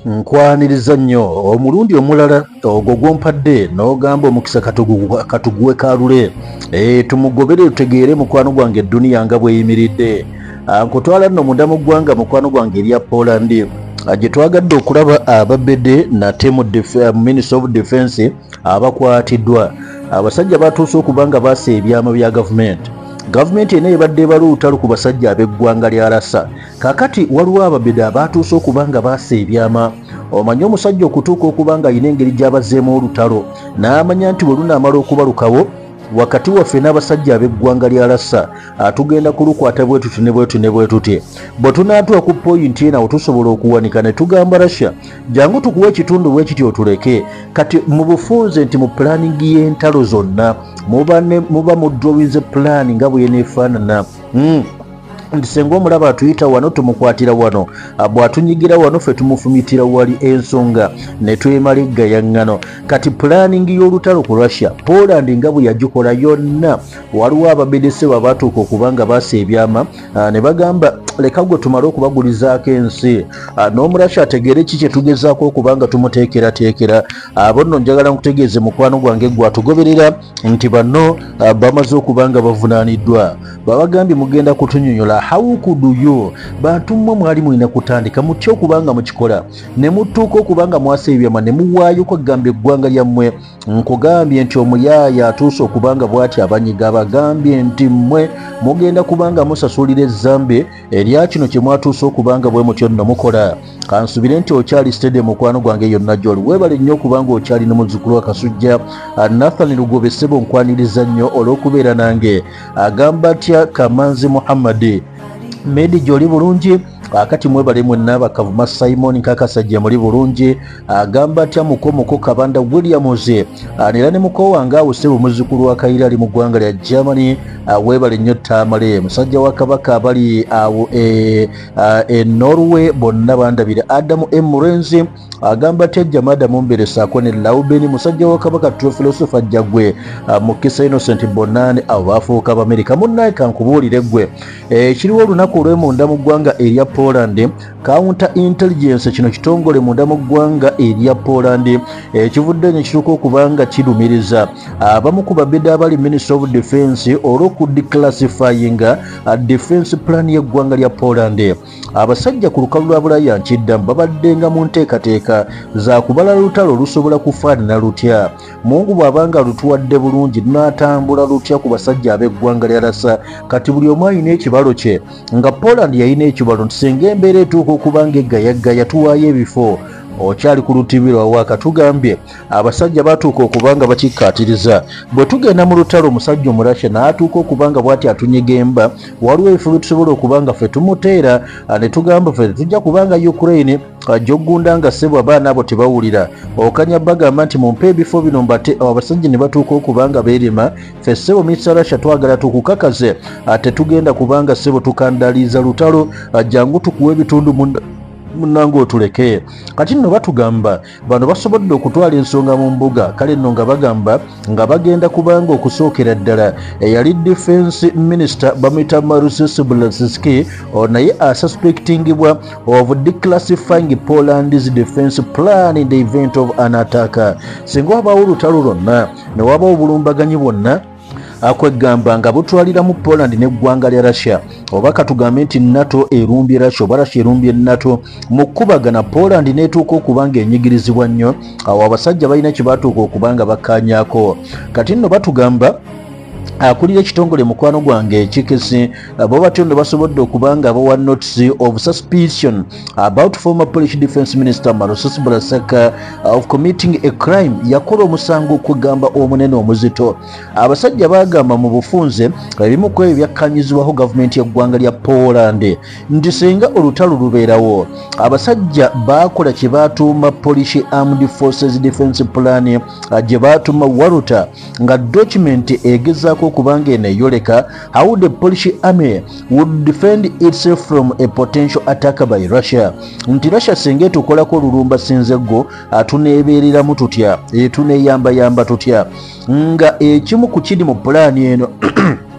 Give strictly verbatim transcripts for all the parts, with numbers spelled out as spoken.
nkwaniriza nnyo omulundi omulala ogwo gwompadde n'ogamba omukisa katuguwe Kalule e, tumugobere tutegeere mukwano gwange edduniya nga bweyimiridde. Nkutwala nno munda mu ggwanga mukwano gwange erya Poland gye twagadde okulaba Abadde nate mu Minister of Defence abakwatiddwa. Abasajja batuuse okuba nga baasa ebyama bya gavumenti. Gavumenti eno ebadde ebala olutalo ku basajja ab'eggwanga lya Rasa. Kakati waliwo Abadde abatuuse okuba nga baasa ebyama. Omanyi omusajja okutuuka okuba nga alina engeri gy'abazeemu olutalo n'amanya nti bwe lunaamala okubalukawo wakati waffe n'abasajja ab'eggwanga lya Rasa atugenda kulukwata bwe tuti ne bwe tuti ne bwe tuti. Bwe tunaatuuka ku poyinti eno awo tusobola okuwanika ne tugamba Russia jangu tukuwe ekitundu bwe kityo otuleke. Kati mu bufunze nti mu pulaningi y'entalo zonna muba muba mu drawings plan nga bwe yeneefaanana. mm. Nti senga omulaba atuyita wano tumukwatira wano, bw'atunyigira wano ffe tumufumitira wali ensonga ne twemala eggayaŋŋano. Kati planning y'olutalo ku Russia Poland nga bwe yagikola yonna waliwo ababedese babatuuka okuba nga baasa ebyama ne bagamba leka gwe tumale okubagulizaako ensi n'omurasha ategeere ki kye tugezaako okuba nga tumuteekerateekera. Abo nno njagala nkutegeeze mukwano gwange gwatugoberera nti bano bamaze okuba nga bavunaaniddwa. Babagambye mugenda kutunyonyola how could you bantu mmwe mwali mulina kutandika mutya okuba nga mukikola ne mutuuka okuba nga mwasa ebyama ne muwaayo kwegamba eggwanga lyammwe. Nkugambye nti omuyaaya atuuse okuba nga bw'ati abanyiga abagambye nti mmwe mugenda kuba nga musasulira ezzambe erya kino kye mwatuuse okuba nga bwe mutyo nno mukola. Kansubire nti okyali stede mukwano gwange yonna gy'oli weebale nnyo okuba nga okyali ne muzzukulu wa Kasujja Nathan Lugobe ssebo nkwaniriza nnyo olw'okubeera nange. Agamba atya Kamanzi Muhammad Medi gy'oli bulungi akati mwebale mwenna Bakavuma Simon Kakasajja muri bulungi. Agamba atya mukomoko Kabanda Williams era ne muko wange awo ssebo muzzukulu wa Kayira ali mu ggwanga lya Germany. Weebale nnyo Tamale musajja wa Kabaka abali awo e, e Norway bonna bandabira. Adamu Emurenzi agamba atya Jamada Mumbere saako ne Laubeni musajja wa Kabaka Philosopher Jagwe Mukisa Innocent Bonane abafuuka b'Amerika. Munnaye kankubuulire gwe ekiriwo olunaku olw'emunda mu ggwanga erya Poland counter intelligence kino kitongole munda mu ggwanga erya Poland ekivudde ne kituuka okuba nga kirumiriza abamu ku babedde abali Minister of Defence olw'okudeclassifying defence plan y'eggwanga lya Poland. Abasajja ku lukalu lwa Bulaya nkiddamu babaddenga mu nteekateeka za kubala lutalo olusobola kufaanana lutya. Mungu bw'abanga lutuwadde bulungi n'atambula lutya ku basajja ab'eggwanga lya Rasa. Kati buli omu alina ekibalo kye nga Poland yalina ekibalo nti singa embeera etuuka okuba nga eggayagaya tuwaayo ebifo. Okyali ku lutibiro waka tugambye abasajja batuuka okuba nga bakikkaatiriza. Bwe tugenda mu lutalo omusajja omurasha n'atuuka okuba nga bw'ati atunyigemba waliwo ebifo bye tusobola okuba nga ffe tumuteera ne tugamba ffe tujja kuba nga Ukraine ajogunda nga ssebo abaana abo tebawulira okanya bagamba nti mumpe ebifo bino mbate. Abasajja ne batuuka okuba nga beerima ffe ssebo Mister Russia twagala tukukakaze ate tugenda kuba nga ssebo tukandaliza lutalo jangu tukuwa ebitundu munda munango otuleke. Kati nno batugamba bano basobodde okutwala ensonga mu mbuga. Kale nno nga bagamba nga bagenda kubanga okusookera ddala eyali defense minister bamuyita Marusis Blasinski naye asuspectingibwa of declassifying Poland's defense plan in the event of an attack. Singa wabaawo olutalo lwonna ne wabaawo obulumbaganyi bwonna akwegamba nga butwalira mu Poland n'eggwanga lya Russia oba katugambe nti NATO erumbye Russia oba Russia erumbye NATO mu kkubagana Poland n'etuuka okuba nga enyigirizibwa nnyo awo abasajja balina kye batuuka okuba nga bakkaanyaako. Kati nno batugamba akulira ekitongole mukwano gwange ekikesi bo batyo nno basobodde okuba nga bawa notice of suspicion about former Polish Defense Minister Marusis Blasinski of committing a crime. Yakola omusango okugamba omunene omuzito. Abasajja bagamba mu bufunze ebimu ku ebyo byakkanyizibwaho gavumenti y'eggwanga lya Poland nti singa olutalo lubeerawo abasajja bakola kye batuuma Polish Armed Forces Defense Plan gye batuuma Waruta nga document egezaako okubanga eneyoleka how the Polish army would defend itself from a potential attack by Russia. Nti Russia singa tukolako olulumba sinzeggo atuneebeereramu tutya etuneeyambayamba tutya nga ekimu ku kiri mu pulaani eno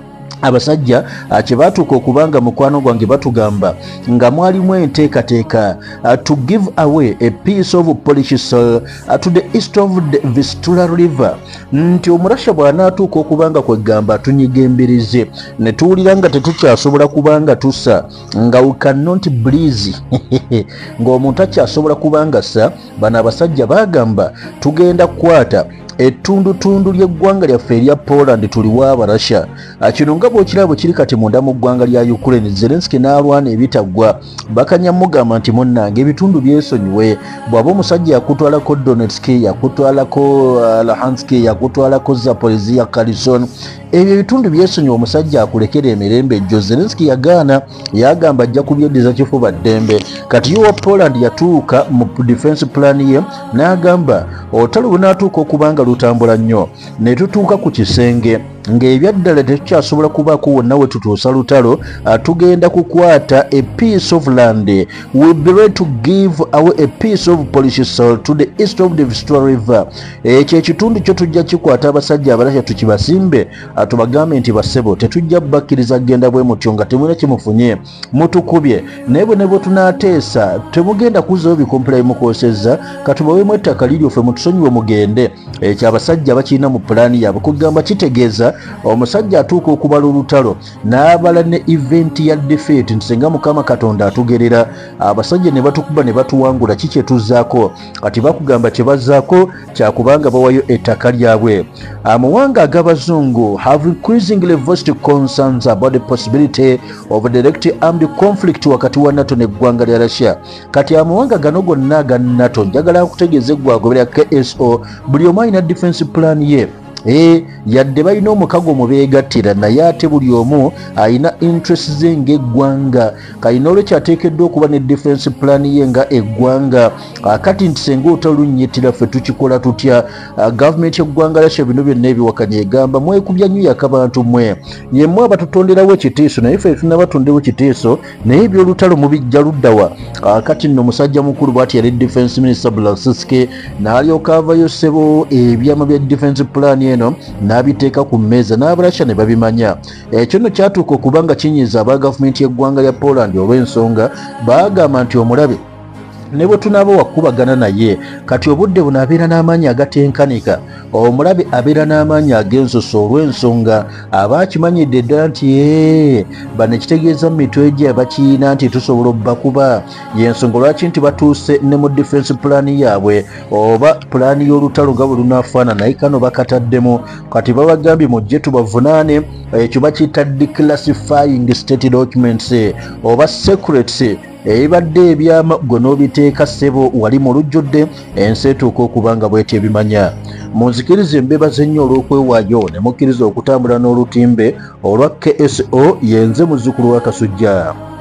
abasajja kye batuuka okubanga mukwano gwange batugamba nga mwalimu enteekateeka to give away a piece of Polish soil to the east of the Vistula River, nti omurasha bw'anaatuuka okubanga kwegamba tunyigemberize ne tuwulira nga tetukyasobola kubanga tussa nga we cannot breeze ng'omuntu akyasobola kubanga sa bano abasajja bagamba tugenda kukwata ettundutundu ly'eggwanga lyaffe erya Poland tuliwa abarasha. Kino nga bw'okirabo kiri kati munda mu ggwanga lya Ukraine. Zelensky n'alwana ebitaggwa bakanya mugamba nti munnange ebitundu byesonyiwe, bw'aba omusajja yakutwalako Donetsk, yakutwalako uh, Luhansk, yakutwalako Zaporizhia, Kherson, ebyo ebitundu byesonyiwe omusajja akulekera emirembe ejjo. Zelensky yagaana, yagamba ajja kubyeddiza kifuba ddembe. Kati yo wa Poland yatuuka mu defense plan ye n'agamba olutalo lunaatuuka okubanga lutambula nnyo ne tutuuka ku kisenge ng'ebyaddala tekyasobola kubaako wonna we tutuusa lutalo, tugenda kukwata a piece of land. We be ready to give away a piece of Polish soil to the east of the Vistula River. Ekyo ekitundu kyo tujja kikwata abasajja abalasha tukibasimbe, tubagambe nti basebo tetujja bakkiriza genda bwe mutyo nga temulina kimufunye mutukubye naye bwe ne bwe tunaateesa temugenda kuzzayo bikompera bimukozesezza katubaweemu ettaka liryo ffe mutusonyiwe mugende. Ekyo abasajja bakirina mu pulaani yaabwe kugamba kitegeeza omusajja atuuka okubala olutalo n'abala ne event ya defeat nti senga Mukama Katonda atugerera abasajja ne batukuba ne batuwangula kiki etuzzaako. Kati bakugamba kye bazzaako kyakubanga bawayo ettaka lyabwe. Amawanga ag'abazungu have increasingly voiced concerns about the possibility of a direct armed conflict wakati wa NATO n'eggwanga lya Russia. Kati amawanga gano gonna aga NATO njagala nkutegeeze gwagobera K S O buli omu alina defense plan ye. Eh yadde balina omukago mubeegattira naye ate buli omu alina interest ze ng'eggwanga. Kalina olwekyo ateekeddwa okuba ne defense plan ye nga eggwanga. Kati nti senga otalunnyitira ffe tukikola tutya? Gavumenti y'eggwanga Russia bino byonna ebiwakanya egamba mwekubya nnyo yakabantu mmwe yemmwe abatutonderawo ekiteeso naye ffe tunabatondewo ekiteeso naye ebyolutalo mubijja luddawa. Kati nno musajja mukulu bw'ati yali defense minister Blasinski n'alyoka avayo ssebo ebyama bya defense plan eno n'abiteeka ku mmeeza n'abarasha ne babimanya. Ekyo nno kyatuuka okubanga kinyiza aba gavumenti y'eggwanga lya Poland olw'ensonga baagamba nti omulabe ne bwe tunaaba wakubagana naye kati obudde buno abeera n'amaanyi agatenkanika, omulabe abeera n'amaanyi ag'ensoso olw'ensonga abaakimanyidde ddala nti ee bano ekitegeeza mu mitwe gye bakiina nti tusobola obbakuba. Y'ensonga lwaki nti batuuse ne mu defense plan yaabwe oba pulaani y'olutalo nga bwe lunaafaana naye kano bakataddemu. Kati babagambye mujje tubavunaane, ekyo bakiyita declassifying state documents oba secrets. Ebadde ebyama gwe n'obiteeka ssebo wali mu lujjudde ensi etuuka okubanga bw'etyo ebimanya. Munzikirize mbebaze nnyo olw'okwewaayo ne mukkiriza okutambula n'olutimbe olwa K S O yenze muzzukulu wa Kasujja.